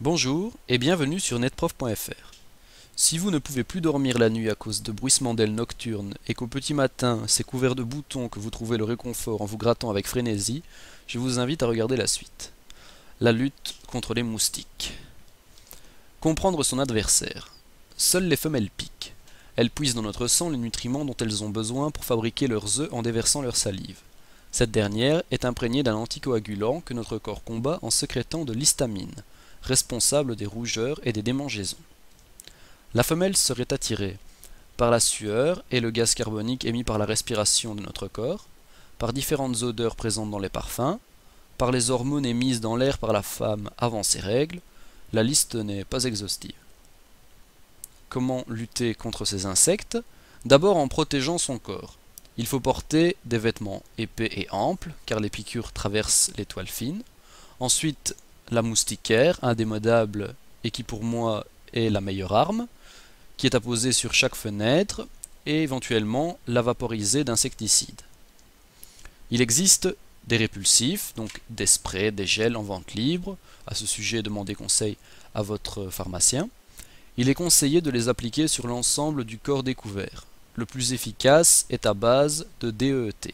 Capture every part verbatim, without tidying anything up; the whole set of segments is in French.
Bonjour et bienvenue sur netprof point F R. Si vous ne pouvez plus dormir la nuit à cause de bruissements d'ailes nocturnes et qu'au petit matin c'est couvert de boutons que vous trouvez le réconfort en vous grattant avec frénésie, je vous invite à regarder la suite. La lutte contre les moustiques. Comprendre son adversaire. Seules les femelles piquent. Elles puisent dans notre sang les nutriments dont elles ont besoin pour fabriquer leurs œufs en déversant leur salive. Cette dernière est imprégnée d'un anticoagulant que notre corps combat en sécrétant de l'histamine, responsable des rougeurs et des démangeaisons. La femelle serait attirée par la sueur et le gaz carbonique émis par la respiration de notre corps, par différentes odeurs présentes dans les parfums, par les hormones émises dans l'air par la femme avant ses règles. La liste n'est pas exhaustive. Comment lutter contre ces insectes? D'abord en protégeant son corps. Il faut porter des vêtements épais et amples, car les piqûres traversent les toiles fines. Ensuite, la moustiquaire, indémodable et qui pour moi est la meilleure arme, qui est à poser sur chaque fenêtre, et éventuellement la vaporiser d'insecticides. Il existe des répulsifs, donc des sprays, des gels en vente libre. À ce sujet, demandez conseil à votre pharmacien. Il est conseillé de les appliquer sur l'ensemble du corps découvert. Le plus efficace est à base de D E E T.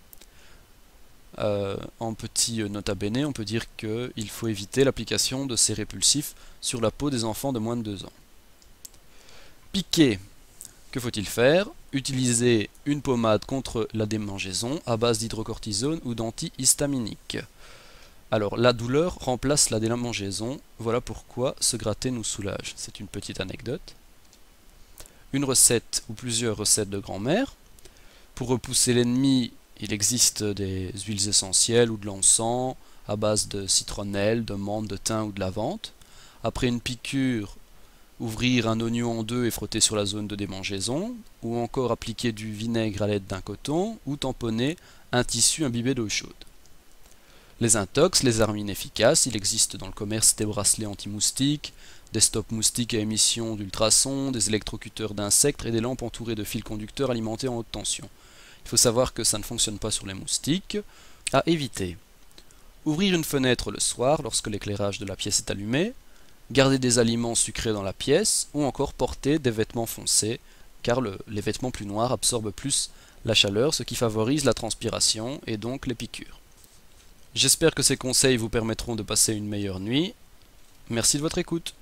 Euh, en petit nota bene, on peut dire qu'il faut éviter l'application de ces répulsifs sur la peau des enfants de moins de deux ans. Piquer. Que faut-il faire? Utiliser une pommade contre la démangeaison à base d'hydrocortisone ou d'antihistaminique. Alors, la douleur remplace la démangeaison, voilà pourquoi se gratter nous soulage. C'est une petite anecdote. Une recette ou plusieurs recettes de grand-mère. Pour repousser l'ennemi, il existe des huiles essentielles ou de l'encens à base de citronnelle, de menthe, de thym ou de lavande. Après une piqûre, ouvrir un oignon en deux et frotter sur la zone de démangeaison, ou encore appliquer du vinaigre à l'aide d'un coton, ou tamponner un tissu imbibé d'eau chaude. Les intox, les armes inefficaces, il existe dans le commerce des bracelets anti-moustiques, des stops moustiques à émission d'ultrasons, des électrocuteurs d'insectes et des lampes entourées de fils conducteurs alimentés en haute tension. Il faut savoir que ça ne fonctionne pas sur les moustiques. À éviter. Ouvrir une fenêtre le soir lorsque l'éclairage de la pièce est allumé, garder des aliments sucrés dans la pièce ou encore porter des vêtements foncés car le, les vêtements plus noirs absorbent plus la chaleur, ce qui favorise la transpiration et donc les piqûres. J'espère que ces conseils vous permettront de passer une meilleure nuit. Merci de votre écoute.